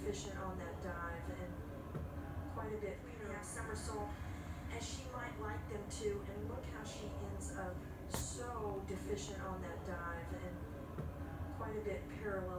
deficient on that dive and quite a bit, somersault, as she might like them to, and look how she ends up so deficient on that dive and quite a bit parallel.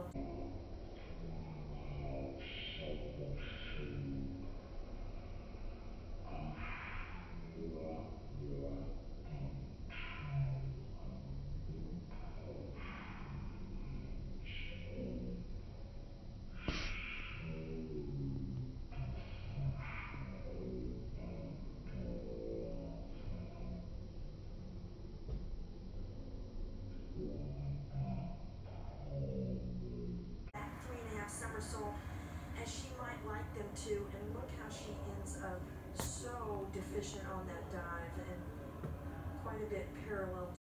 Somersault, as she might like them to, and look how she ends up so deficient on that dive and quite a bit parallel